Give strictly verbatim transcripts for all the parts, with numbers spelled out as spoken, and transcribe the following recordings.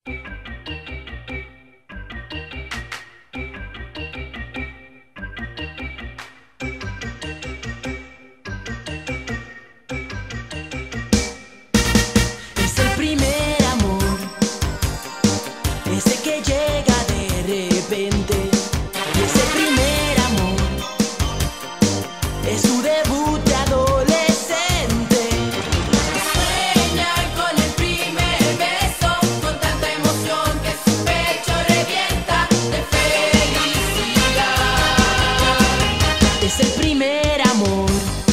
Es el primer amor, ese que llega de repente. Y ese primer amor es su debut de adolescente. Sueña con el primer beso, con tanta emoción que su pecho revienta de felicidad. Es el primer amor,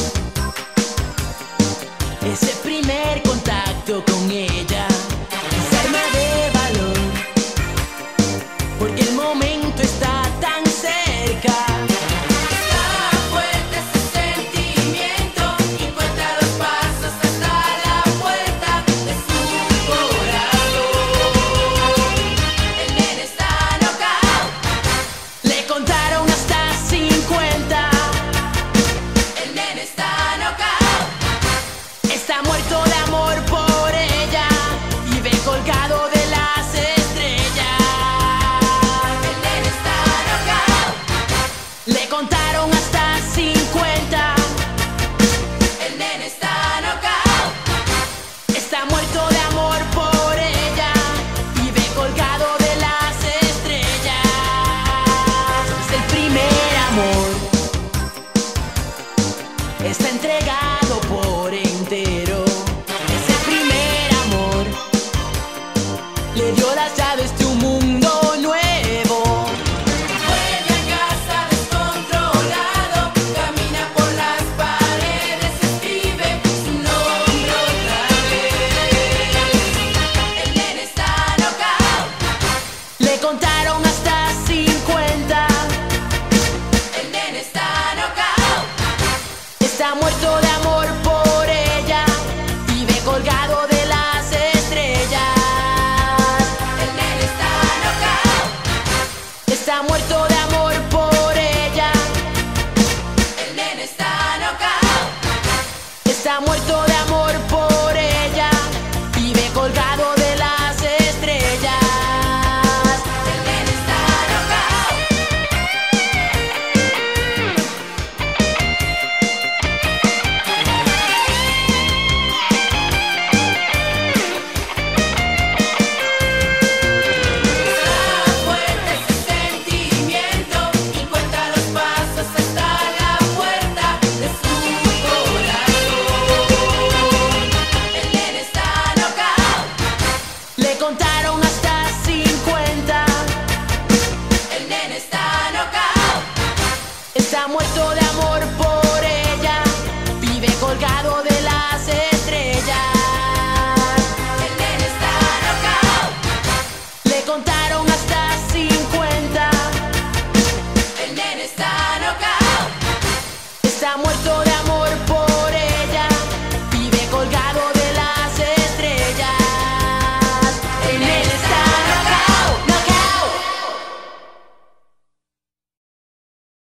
ese primer contacto con ella. Se arma de valor, porque el momento está tan cerca. Está fuerte ese sentimiento y cuenta los pasos hasta la puerta de su corazón. El nene está knockout, Le contaron hasta cincuenta. el nene está knockout, Está muerto de amor por ella y ve colgado de las estrellas. el nene está knockout, Le contaron hasta cincuenta. el nene está knockout, Está muerto de amor por ella y ve colgado de las estrellas. Es el primer amor, está entregado por entero. Ese primer amor le dio las llaves de un mundo nuevo. vuelve a casa descontrolado, camina por las paredes, escribe su nombre otra vez. El nene está knockout, Le contaron hasta cincuenta. el nene está knockout, Está muerto de amor por ella y ve colgado de las estrellas. el nene está knockout, Está muerto de amor por ella. el nene está knockout, Está muerto de amor por ella y ve colgado de las estrellas. el nene está knockout. Está fuerte ese sentimiento y cuenta los pasos hasta la puerta de su corazón. El nene está knockout, Le contaron hasta